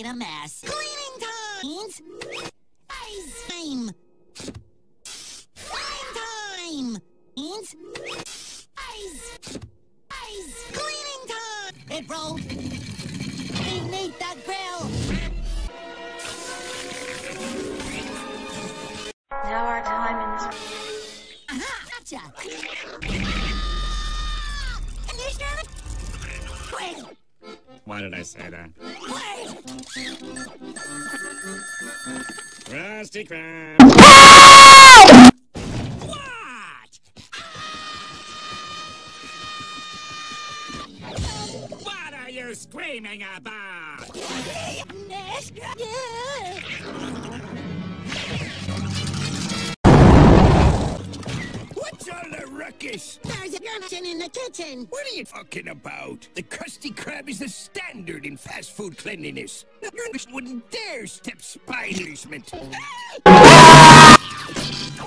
a mess. Cleaning time! Ice time! Cleaning time! Ice! Cleaning time! It rolled beneath the grill! Now our time in this... Aha! Gotcha! Wait! Why did I say that? Wait! Rusty Crab! What? What are you screaming about? What's all the ruckus? There's a urchin in the kitchen. What are you talking about? The Krusty Krab is the standard in fast food cleanliness. The urchin wouldn't dare step spy punishment.